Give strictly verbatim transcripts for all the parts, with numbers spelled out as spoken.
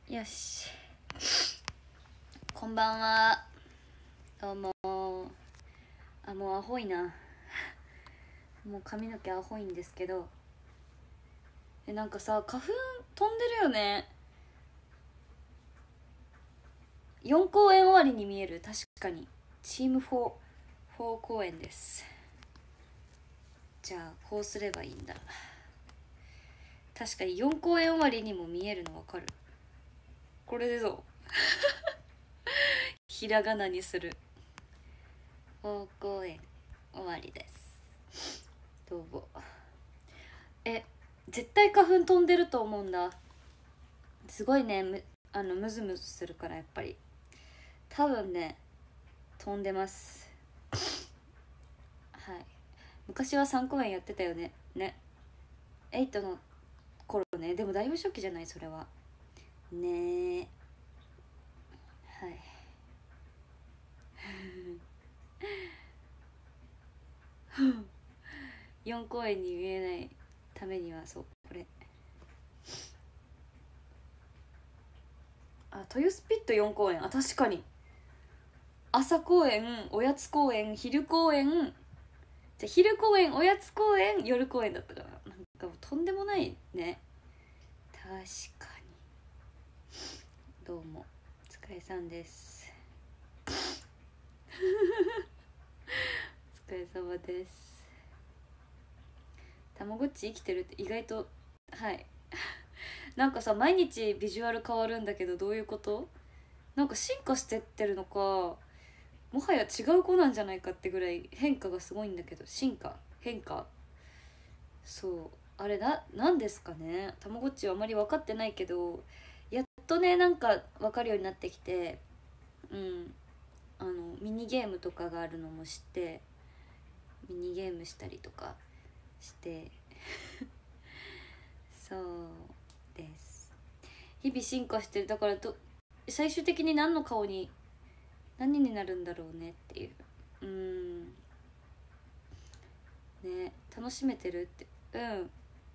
よし、こんばんは。どうも。あ、もうアホいな。もう髪の毛アホいんですけど、え、なんかさ、花粉飛んでるよね。よん公演終わりに見える。確かにチームフォー、フォー公演です。じゃあこうすればいいんだ。確かによん公演終わりにも見えるの分かる。これでどうひらがなにする。よん公演終わりです。どうも。え、絶対花粉飛んでると思うんだ。すごいね、むあのムズムズするからやっぱり多分ね飛んでます。はい。昔はさん公演やってたよね。ね。エイトの頃ね。でもだいぶ初期じゃないそれは。ねえ。はい。よん公演に見えないためにはそうこれ。あ、豊洲ピットよん公演。あ、確かに朝公演、おやつ公演、昼公演、じゃ昼公演、おやつ公演、夜公演だったから、なんかもうとんでもないね。確かに。どうもお疲れさんです。お疲れ様です。たまごっち生きてるって意外と、はいなんかさ、毎日ビジュアル変わるんだけど、どういうこと？なんか進化してってるのか、もはや違う子なんじゃないかってぐらい変化がすごいんだけど。進化変化、そうあれな、なんですかね。たまごっちはあまり分かってないけど、やっとねなんか分かるようになってきて、うんあのミニゲームとかがあるのも知って、ミニゲームしたりとかしてそうです。日々進化してる。だからど最終的に何の顔に何になるんだろうねっていう。うーんね、楽しめてるって。うん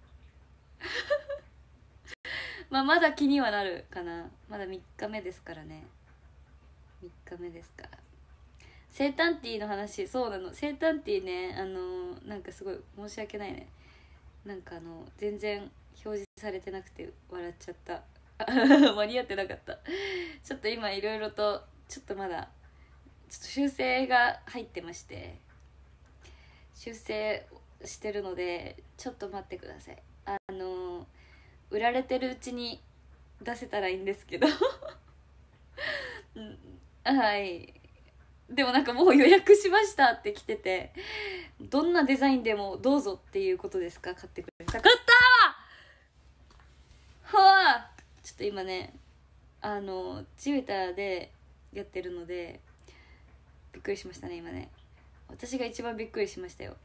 まあまだ気にはなるかな。まだみっかめですからね。みっかめですから。生誕ティーの話、そうなの。生誕ティーね、あのー、なんかすごい申し訳ないね。なんかあの全然表示されてなくて笑っちゃった間に合ってなかった。ちょっと今いろいろとちょっとまだちょっと修正が入ってまして、修正してるのでちょっと待ってください。あの売られてるうちに出せたらいいんですけどうん、はい。でもなんかもう予約しましたって来てて、どんなデザインでもどうぞっていうことですか？買ってくれた。買ったーはあ。ちょっと今ねあの地べたでやってるのでびっくりしましたね今ね。私が一番びっくりしましたよ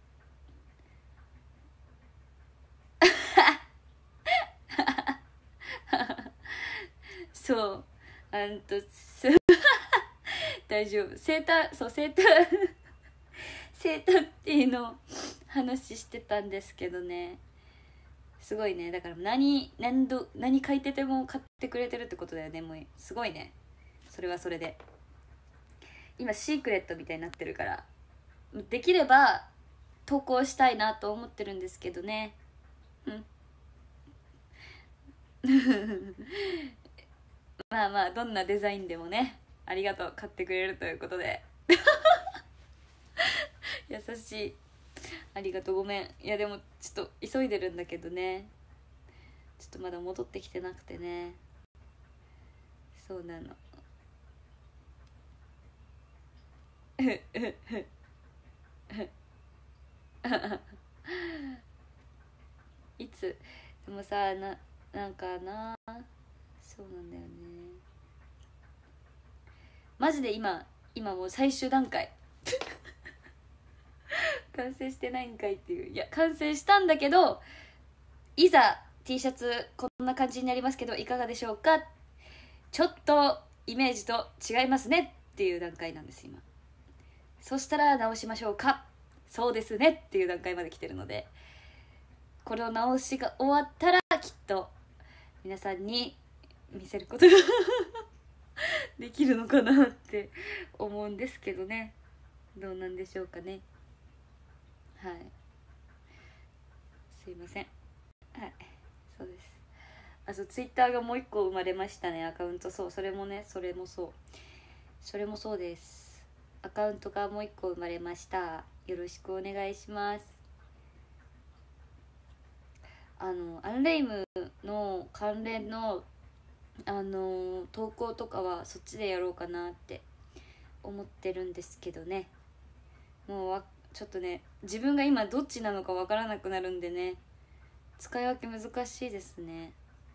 そうあんと大丈夫。生誕そう生誕生誕っていうの話してたんですけどね、すごいね。だから何何度何書いてても買ってくれてるってことだよね。もうすごいね。それはそれで今シークレットみたいになってるから、できれば投稿したいなと思ってるんですけどね。うんまあまあどんなデザインでもね、ありがとう、買ってくれるということで優しい、ありがとう、ごめん。いやでもちょっと急いでるんだけどね、ちょっとまだ戻ってきてなくてね。そうなのいつでもさ、ななんかな、そうなんだよね。マジで今今もう最終段階完成してないんかいっていう。いや完成したんだけど、いざ T シャツこんな感じになりますけどいかがでしょうか、ちょっとイメージと違いますねっていう段階なんです今。そしたら直しましょうか、そうですねっていう段階まで来てるので、これを直しが終わったらきっと皆さんに見せることができるのかなって思うんですけどね。どうなんでしょうかね。はい、すいません。はい、そうです。あ、そう、ツイッターがもう一個生まれましたね、アカウント。そう、それもね、それもそうそれもそうです。アカウントがもう一個生まれました。よろしくお願いします。あのアンレイムの関連のあの投稿とかはそっちでやろうかなって思ってるんですけどね。もうわちょっとね、自分が今どっちなのかわからなくなるんでね、使い分け難しいですね。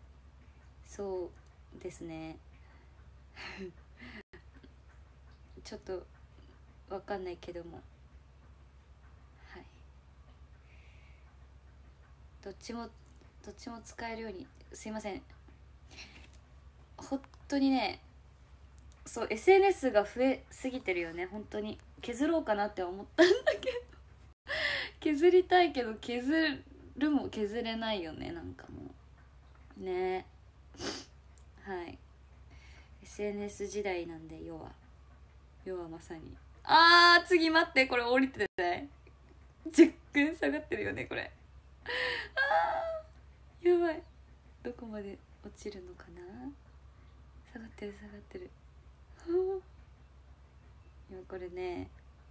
そうですねちょっとわかんないけども、はい、どっちもどっちも使えるように。すいません、本当にね。そう エスエヌエス が増えすぎてるよね。本当に削ろうかなって思ったんだけど削りたいけど削るも削れないよね、なんかもうね。はい、 エスエヌエス 時代なんで、要は要はまさに。あー、次待って、これ降りてないじゅっくん下がってるよねこれ。あーやばい、どこまで落ちるのかな。下がってる下がってる今これね、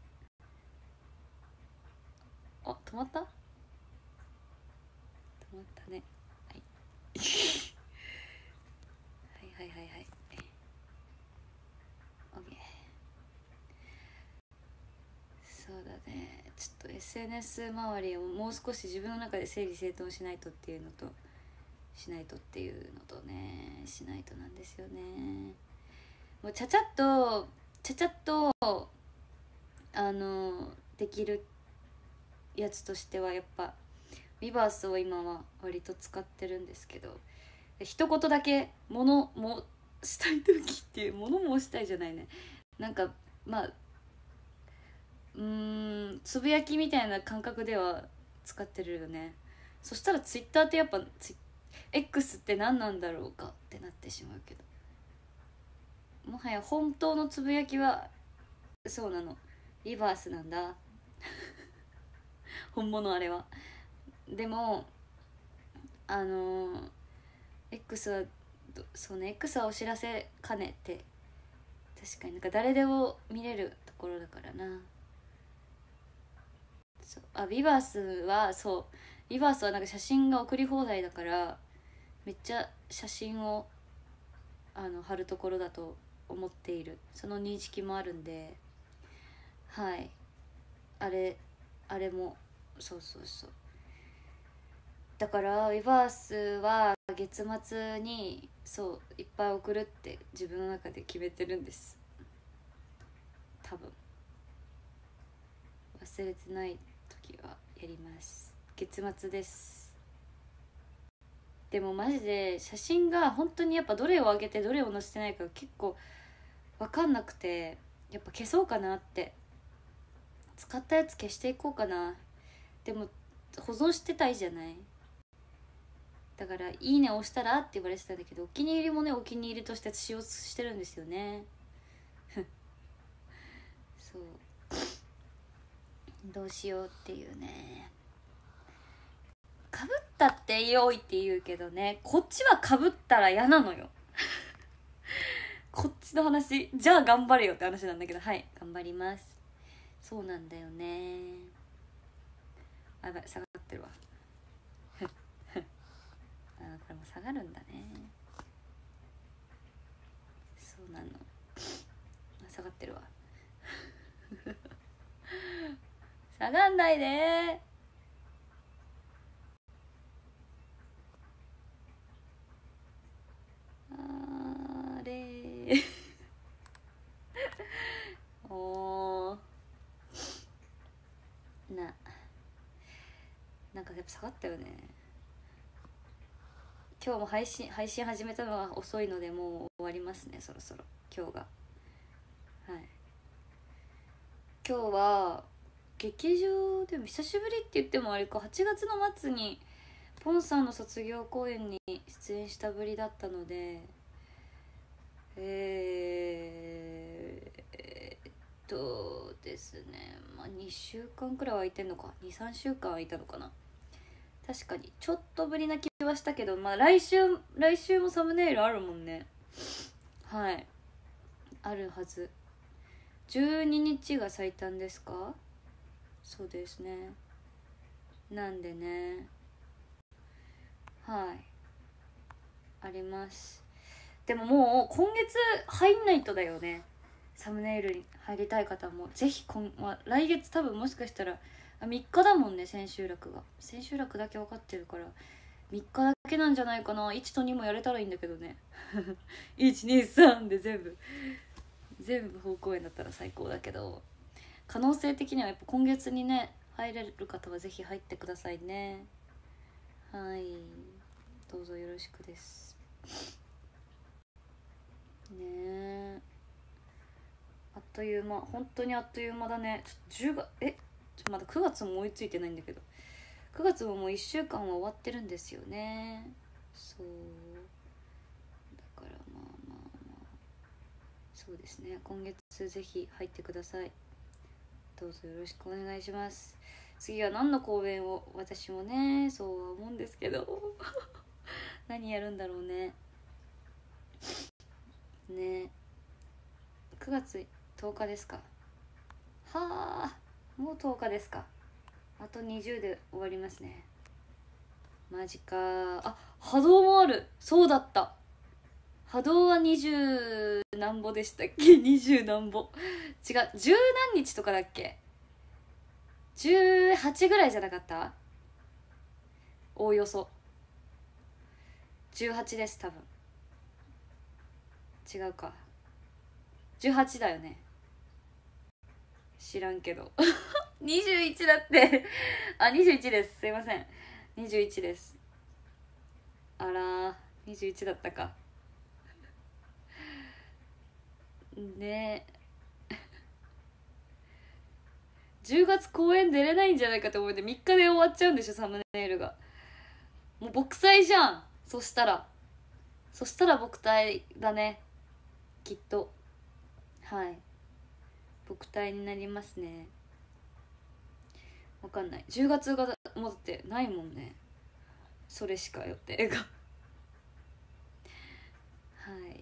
あ、止まった止まったね。はいはいはいはいはい、オッケー。そうだね、ちょっと エスエヌエス 周りをもう少し自分の中で整理整頓しないとっていうのとしないとっていうのとねしないとなんですよね。もうちゃちゃっとちゃちゃっとあのできるやつとしてはやっぱウィバースを今は割と使ってるんですけど、一言だけ物もしたい時っていう、物もしたいじゃないね、なんかまあうーんつぶやきみたいな感覚では使ってるよね。そしたらツイッターってやっぱツイ X って何なんだろうかってなってしまうけど、もはや本当のつぶやきはそうなの、リバースなんだ本物あれは。でもあのー、X はそうね、 X はお知らせ兼ねて、確かになんか誰でも見れるところだからな。そう、あ、ビバースはそうビバースはなんか写真が送り放題だから、めっちゃ写真をあの貼るところだと思っている、その認識もあるんで、はい、あれあれもそうそうそう。だからウィバースは月末にそういっぱい送るって自分の中で決めてるんです。多分忘れてない時はやります。月末です。でもマジで写真が本当にやっぱどれを上げてどれを載せてないか結構分かんなくて、やっぱ消そうかなって、使ったやつ消していこうかな。でも保存してたいじゃない。だから「いいね」押したらって言われてたんだけど、お気に入りもねお気に入りとして使用してるんですよねそう、どうしようっていうね。かぶったって良いって言うけどね、こっちはかぶったら嫌なのよこっちの話じゃあ頑張れよって話なんだけど、はい、頑張ります。そうなんだよね。あ、やばい、下がってるわあ、これも下がるんだね。そうなの、下がってるわ下がんないであれおーな、なんかやっぱ下がったよね。今日も配信配信始めたのは遅いのでもう終わりますね、そろそろ今日が。はい、今日は劇場でも久しぶりって言ってもあれか、はちがつの末にポンさんの卒業公演に出演したぶりだったので、 えー、えー、っとですね、まあにしゅうかんくらいは空いてんのか、にさんしゅうかん空いたのかな。確かにちょっとぶりな気はしたけど、まあ来週来週もサムネイルあるもんね。はい、あるはず。じゅうににちが最短ですか。そうですね。なんでね、はいあります。でももう今月入んないとだよね。サムネイルに入りたい方もぜひ今、まあ、来月多分もしかしたらあみっかだもんね、千秋楽が。千秋楽だけ分かってるからみっかだけなんじゃないかな。いちとにもやれたらいいんだけどねいちにさんで全部全部方向園だったら最高だけど、可能性的にはやっぱ今月にね入れる方はぜひ入ってくださいね。はい、どうぞよろしくですね。えあっという間、本当にあっという間だね。ちょっとじゅうがえちょまだくがつも追いついてないんだけど、くがつももういっしゅうかんは終わってるんですよね。そうだからまあまあまあそうですね、今月ぜひ入ってください。どうぞよろしくお願いします。次は何の公演を、私もねそうは思うんですけど何やるんだろうね。ねくがつとおかですか。はあもうとおかですか。あとにじゅうで終わりますね。マジか。あ、波動もある。そうだった、波動はにじゅう何歩でしたっけにじゅう何歩違う、じゅう何日とかだっけ。じゅうはちぐらいじゃなかった。おおよそじゅうはちです多分。違うか、じゅうはちだよね。知らんけどにじゅういちだってあ、にじゅういちです、すいません、にじゅういちです。あらー、にじゅういちだったかね。じゅうがつ公演出れないんじゃないかと思ってみっかで終わっちゃうんでしょ、サムネイルが。もう僕祭じゃん。そしたらそしたら僕隊だね、きっと。はい、僕隊になりますね。わかんない、じゅうがつがもうだってないもんね、それしか予定がはい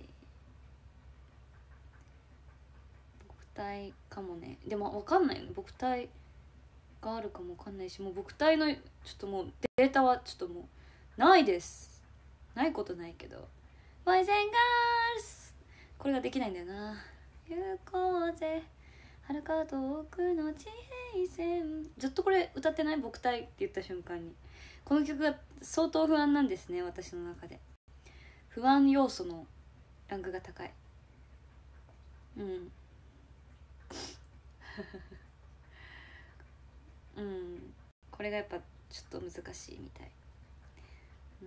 僕隊かもね。でもわかんないよね、僕隊があるかもわかんないし、もう僕隊のちょっともうデータはちょっともうないです。ないことないけど、ボーイズ&ガールズこれができないんだよな。行こうぜ遥か遠くの地平線、ずっとこれ歌ってない？僕隊って言った瞬間にこの曲が相当不安なんですね、私の中で。不安要素のランクが高い。うんうんこれがやっぱちょっと難しいみたい。うん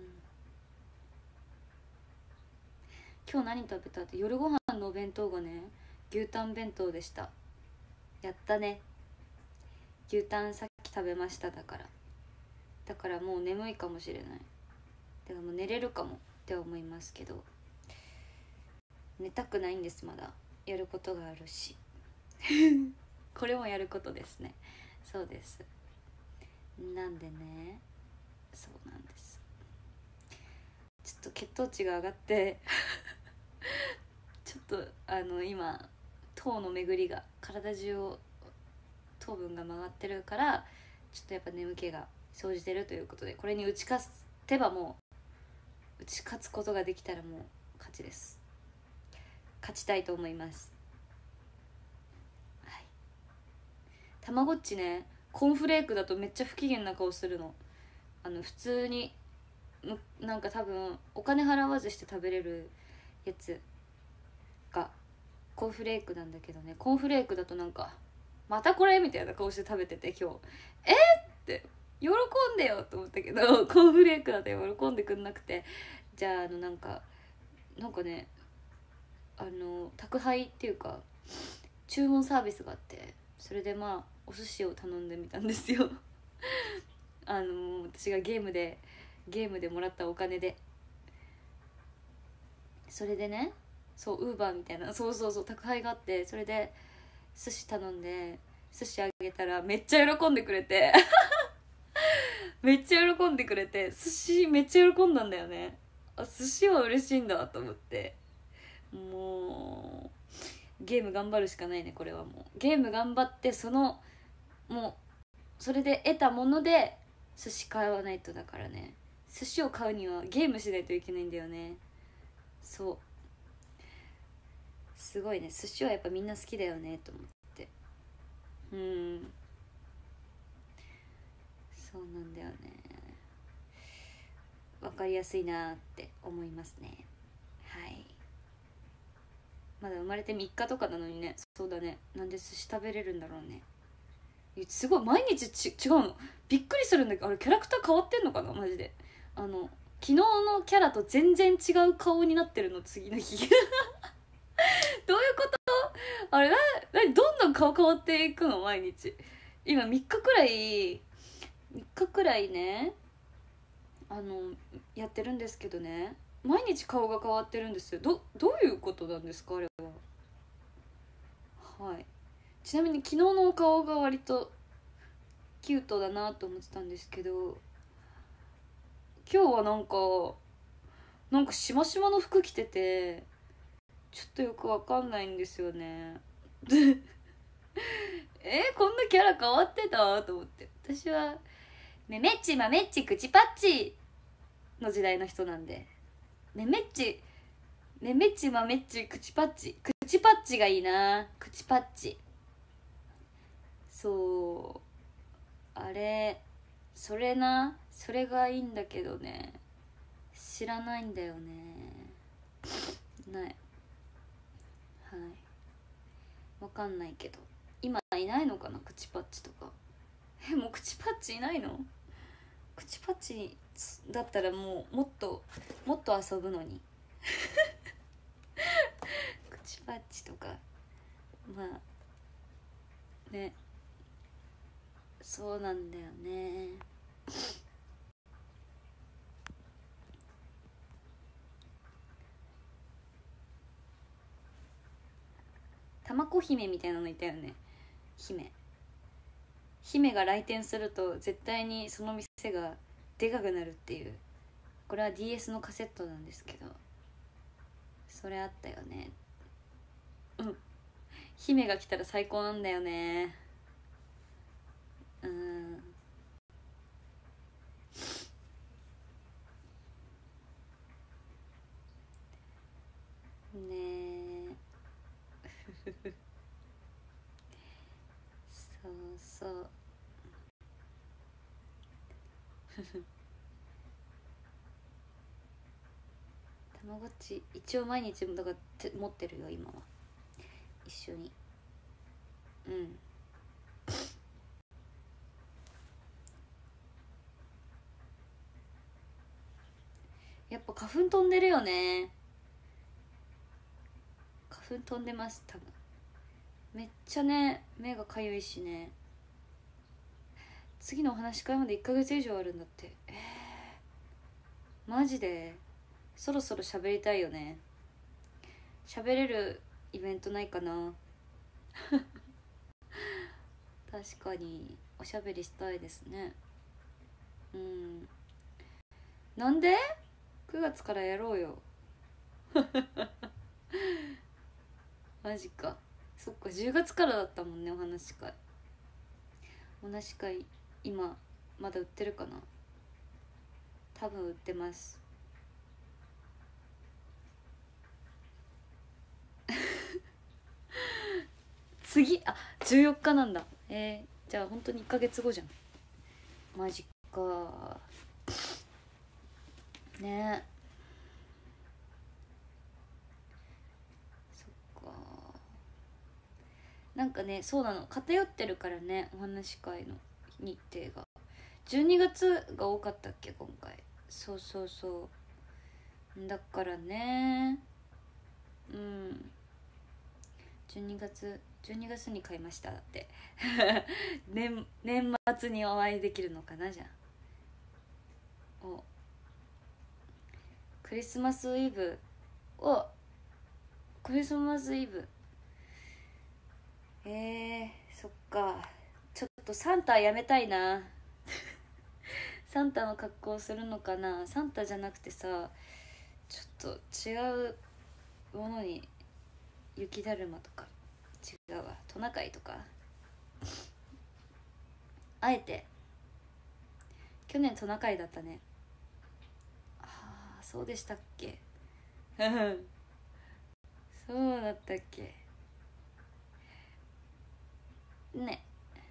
今日何食べたって、夜ご飯のお弁当がね牛タン弁当でした。やったね、牛タンさっき食べました。だからだからもう眠いかもしれない。だからもう寝れるかもって思いますけど、寝たくないんです。まだやることがあるしこれもやることですね。そうです。なんでね、そうなんです。ちょっと血糖値が上がってちょっとあの今糖の巡りが体中を糖分が回ってるから、ちょっとやっぱ眠気が生じてるということで、これに打ち勝てばもう打ち勝つことができたらもう勝ちです。勝ちたいと思います。はい。たまごっちね、コーンフレークだとめっちゃ不機嫌な顔するの。あの普通になんか多分お金払わずして食べれるやつがコーンフレークなんだけどね、コーンフレークだとなんかまたこれみたいな顔して食べてて、今日えー、って喜んでよと思ったけどコーンフレークだと喜んでくんなくて、じゃああのなんかなんかねあの宅配っていうか注文サービスがあって、それでまあお寿司を頼んでみたんですよあの私がゲームでゲームでもらったお金で。それでねそうウーバーみたいな、そうそうそう宅配があって、それで寿司頼んで寿司あげたらめっちゃ喜んでくれてめっちゃ喜んでくれて、寿司めっちゃ喜んだんだよね。あ、寿司は嬉しいんだと思って、もうゲーム頑張るしかないね。これはもうゲーム頑張って、そのもうそれで得たもので寿司買わないと。だからね、寿司を買うにはゲームしないといけないんだよね。そうすごいね、寿司はやっぱみんな好きだよねと思って。うん、そうなんだよね。わかりやすいなって思いますね。はい。まだ生まれてみっかとかなのにね。そうだね、なんで寿司食べれるんだろうね。すごい毎日ち違うの、びっくりするんだけど、あれキャラクター変わってんのかなマジで。あの昨日のキャラと全然違う顔になってるの、次の日どういうこと、あれな、なにどんどん顔変わっていくの毎日。今みっかくらいみっかくらいね、あのやってるんですけどね、毎日顔が変わってるんですよ。どどういうことなんですかあれは。はい。ちなみに昨日のお顔が割とキュートだなと思ってたんですけど、今日はなんかなんかしましまの服着てて、ちょっとよくわかんないんですよねえー、こんなキャラ変わってたと思って。私はめめっちまめっち口パッチの時代の人なんで、めめっちめめっちまめっち口パッチ、口パッチがいいな、口パッチ。そうあれ、それな、それがいいんだけどね、知らないんだよね。ない、はい、わかんないけど今いないのかな、口パッチとか。え、もう口パッチいないの？口パッチだったらもうもっともっと遊ぶのに口パッチとか、まあね、そうなんだよね。たまこ姫みたいなのいたよね。姫姫が来店すると絶対にその店がでかくなるっていう。これは ディーエス のカセットなんですけど、それあったよね。うん、姫が来たら最高なんだよね。うん、ねえそうそうたまごっち一応毎日だからて持ってるよ今は、一緒に。うん、やっぱ花粉飛んでるよね。花粉飛んでます多分。めっちゃね、目がかゆいしね。次のお話し会までいっかげつ以上あるんだって。えー、マジでそろそろ喋りたいよね。喋れるイベントないかな確かにおしゃべりしたいですね。うん、なんでくがつからやろうよマジか。そっか、じゅうがつからだったもんねお話し会。お話し会今まだ売ってるかな。多分売ってます次、あ、じゅうよっかなんだ。えー、じゃあ本当にいっかげつごじゃん。マジかね。そっか、なんかね、そうなの、偏ってるからねお話し会の日程が。じゅうにがつが多かったっけ今回。そうそうそう、だからね。うん、じゅうにがつじゅうにがつに買いましただって年, 年末にお会いできるのかな。じゃあおクリスマスイブをクリスマスイブ。えー、そっか。ちょっとサンタやめたいなサンタの格好するのかな。サンタじゃなくてさ、ちょっと違うものに、雪だるまとか、違うわ、トナカイとか、あえて去年トナカイだったね。ああ、そうでしたっけそうだったっけね。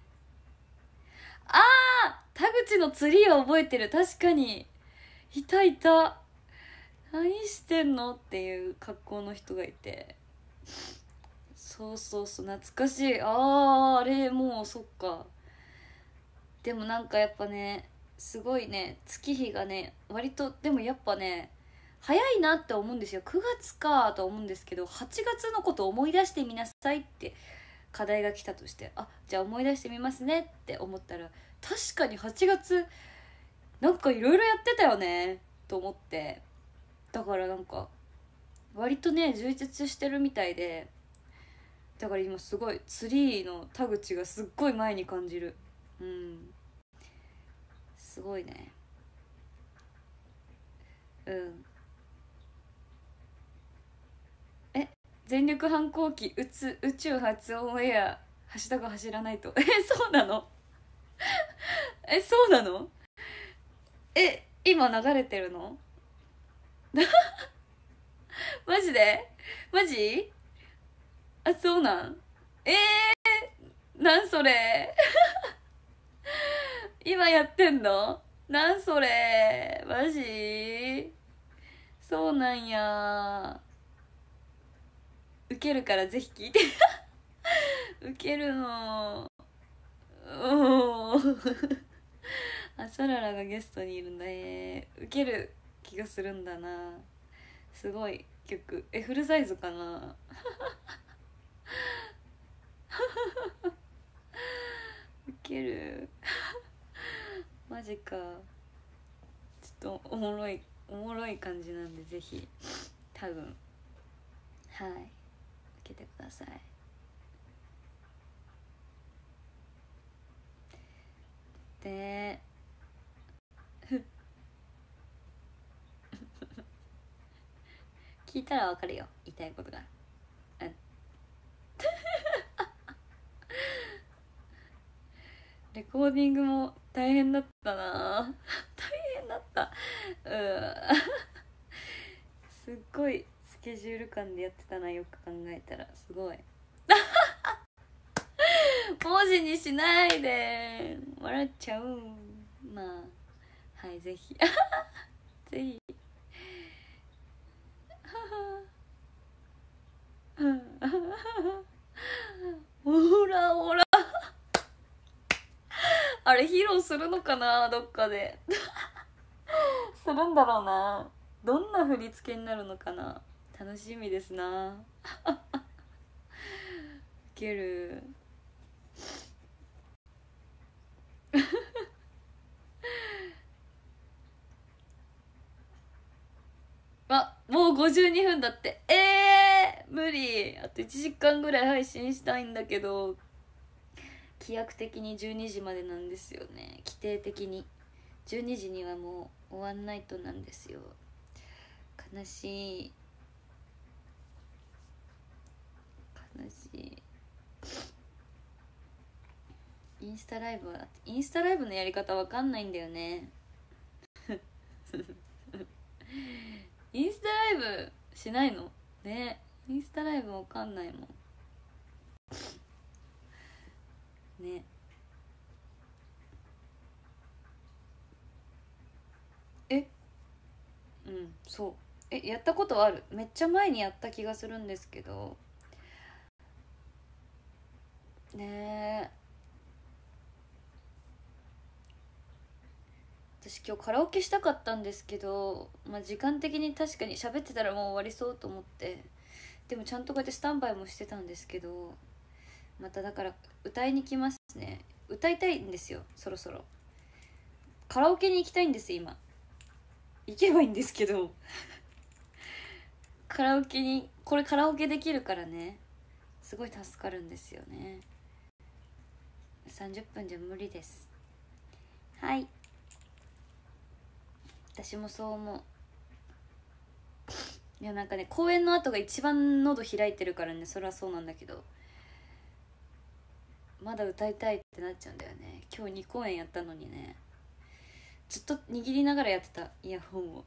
ああ、田口のツリーは覚えてる。確かにいたいた。何してんのっていう格好の人がいて、そうそうそう、懐かしい。ああ、あれもうそっか。でもなんかやっぱね、すごいね、月日がね割と、でもやっぱね早いなって思うんですよ。くがつかと思うんですけど、はちがつのことを思い出してみなさいって課題が来たとして、あ、じゃあ思い出してみますねって思ったら、確かにはちがつなんかいろいろやってたよねと思って、だからなんか割とね充実してるみたいで、だから今すごいツリーの田口がすっごい前に感じる。うん、すごいね。うん。え、全力反抗期宇宙宇宙初オンエアハッシュタグ走らないとえ、そうなのえ、そうなの。え、今流れてるのマジで。マジ。あ、そうなん。えー、なんそれ今やってんの。なんそれマジ。そうなんや。ウケるからぜひ聞いてウケるの。おーあ、ソララがゲストにいるんだ。えー、ウケる気がするんだな。すごい曲。え、フルサイズかなウケるマジか。ちょっとおもろいおもろい感じなんで、ぜひ多分、はい、受けてください。で聞いたらわかるよ、言いたいことが。うん、レコーディングも大変だったな大変だった。うんすっごいスケジュール感でやってたな、よく考えたら。すごい文字にしないで、笑っちゃう。まあ、はい、ぜひぜひほらほらあれ披露するのかな、どっかでするんだろうな。どんな振り付けになるのかな、楽しみですな。ウケるあ、もうごじゅうにふんだって。えー、無理。あといちじかんぐらい配信したいんだけど、規約的にじゅうにじまでなんですよね。規定的にじゅうにじにはもう終わんないとなんですよ。悲しい悲しい。インスタライブはインスタライブのやり方わかんないんだよねインスタライブしないのね。インスタライブわかんないもんね。え、うん、そう。え、やったことある。めっちゃ前にやった気がするんですけどね。え、私今日カラオケしたかったんですけど、まあ、時間的に確かに喋ってたらもう終わりそうと思って、でもちゃんとこうやってスタンバイもしてたんですけど、まただから歌いに来ますね。歌いたいんですよ、そろそろ。カラオケに行きたいんです今。行けばいいんですけどカカラオケにこれカラオケできるからね、すごい助かるんですよね。さんじゅっぷんじゃ無理です。はい、私もそう思う。いやなんかね、公演の後が一番喉開いてるからね、それはそうなんだけど、まだ歌いたいってなっちゃうんだよね。今日に公演やったのにね、ずっと握りながらやってたイヤホンを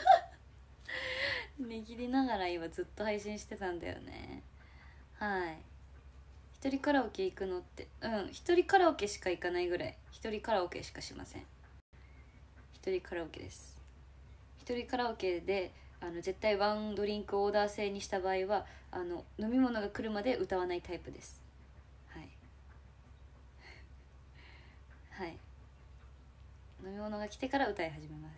握りながら今ずっと配信してたんだよね。はい、一人カラオケ行くのって、うん一人カラオケしか行かないぐらい、一人カラオケしかしません。一人カラオケです。一人カラオケであの絶対ワンドリンクオーダー制にした場合はあの飲み物が来るまで歌わないタイプです。はいはい、飲み物が来てから歌い始めます。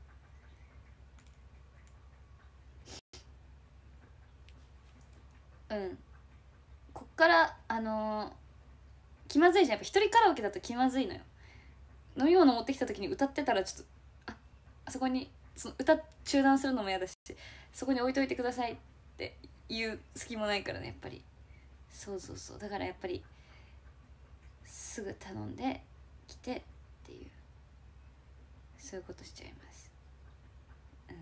うん、こっからあのー、気まずいじゃん。やっぱ一人カラオケだと気まずいのよ。飲み物持ってきた時に歌ってたらちょっとああそこにその歌中断するのも嫌だし、そこに置いといてくださいっていう隙もないからね、やっぱり。そうそうそう、だからやっぱりすぐ頼んで来てっていう、そういうことしちゃいます。うん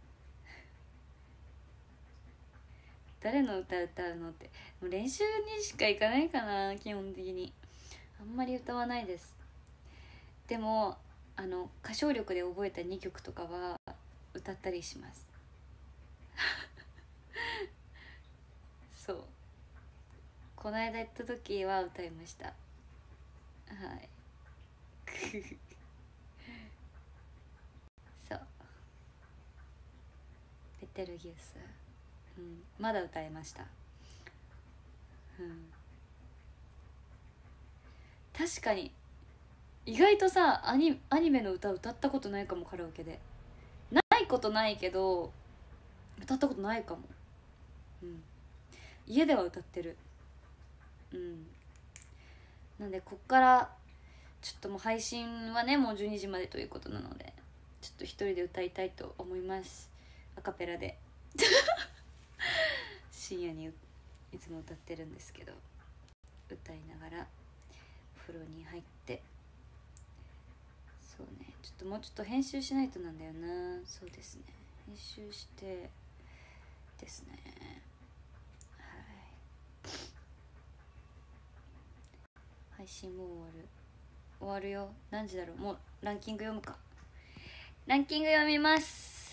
誰の歌歌うのって、もう練習にしか行かないかな、基本的にあんまり歌わないです。でもあの歌唱力で覚えたにきょくとかは歌ったりしますそう、この間行った時は歌いました。はいそう、ベテルギウス、うん、まだ歌えました。うん、確かに意外とさアニ、アニメの歌歌ったことないかも、カラオケで。ないことないけど歌ったことないかも。うん、家では歌ってる。うんなんでこっからちょっともう配信はねもうじゅうにじまでということなので、ちょっと一人で歌いたいと思います。アカペラで深夜にいつも歌ってるんですけど、歌いながらお風呂に入って、そうね、ちょっともうちょっと編集しないとなんだよな。そうですね、編集してですね。はい配信もう終わる終わるよ。何時だろう。もうランキング読むか。ランキング読みます。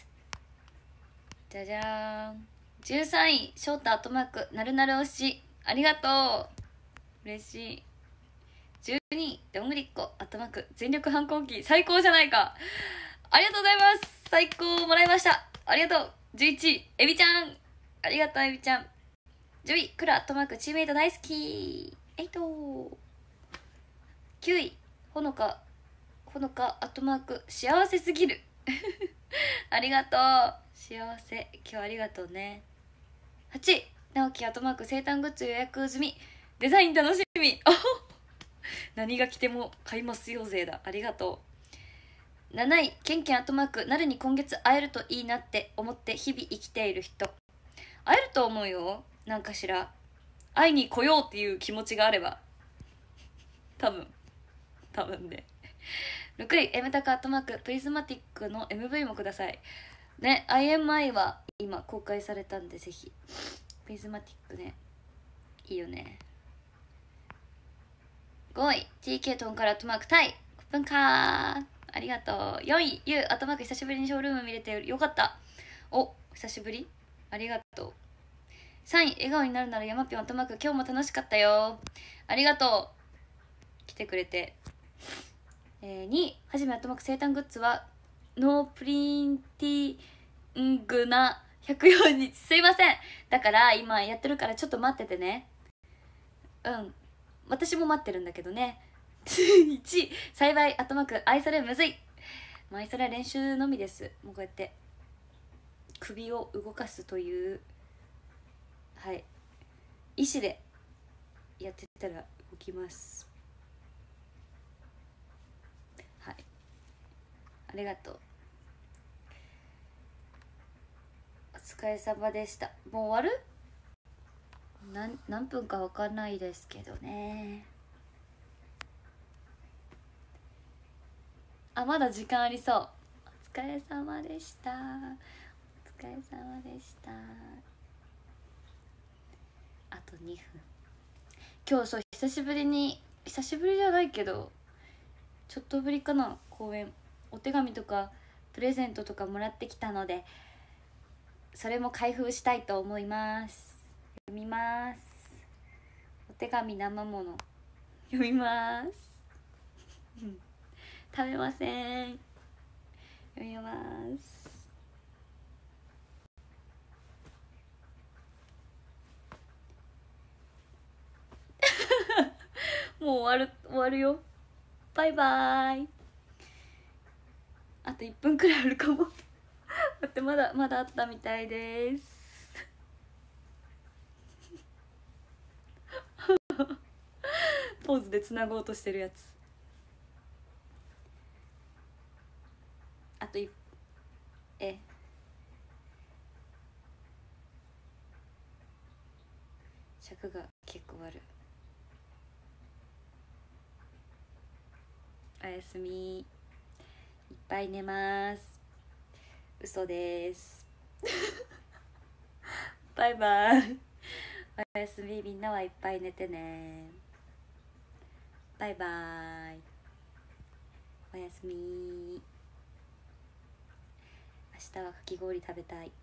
じゃじゃーん。じゅうさんい翔太アットマークなるなる推し、ありがとう、嬉しい。じゅうにいどんぐりっこアットマーク全力反抗期、最高じゃないか、ありがとうございます。最高もらいました、ありがとう。じゅういちいエビちゃん、ありがとうエビちゃん。じゅういクラアットマークチームメイト大好き、えいと。きゅういほのかほのかアットマーク幸せすぎるありがとう、幸せ、今日ありがとうね。はちい直樹アットマーク生誕グッズ予約済み、デザイン楽しみ何が来ても買いますよ勢だ、ありがとう。なないケンケンアットマークなるに今月会えるといいなって思って日々生きている人、会えると思うよ、なんかしら会いに来ようっていう気持ちがあれば、多分多分ね。ろくいエムタカアットマークプリズマティックの エムブイ もくださいね。 アイエムアイ は今公開されたんでぜひ。プリズマティックね、いいよね。ごい ティーケー トンからアットマークタイコップンカー、ありがとう。よんいユウアットマーク久しぶりにショールーム見れてよかった、お久しぶり、ありがとう。さんい笑顔になるならヤマピョンアットマーク今日も楽しかったよ、ありがとう来てくれて。えー、にいはじめアットマーク生誕グッズはノープリンティングなひゃくよんにち、すいません、だから今やってるからちょっと待っててね。うん私も待ってるんだけどねいちい幸いアットマーク愛されむずい、まあ、愛され練習のみです。もうこうやって首を動かすという、はい意思でやってたら動きます。はいありがとう。 疲れ様でした。もう終わる？なん何分かわかんないですけどね。あ、まだ時間ありそう。お疲れ様でした。お疲れ様でした。あとにふん。今日そう久しぶりに、久しぶりじゃないけどちょっとぶりかな、公演お手紙とかプレゼントとかもらってきたので、それも開封したいと思います。読みます。お手紙生もの読みます食べません。読みますもう終わる終わるよ。バイバイ。あといっぷんくらいあるかも待ってまだまだあったみたいですポーズでつなごうとしてるやつ。あといえ尺が結構ある。おやすみ。いっぱい寝ます。嘘ですバイバイ。おやすみ。みんなはいっぱい寝てね。バイバイ。おやすみ。明日はかき氷食べたい。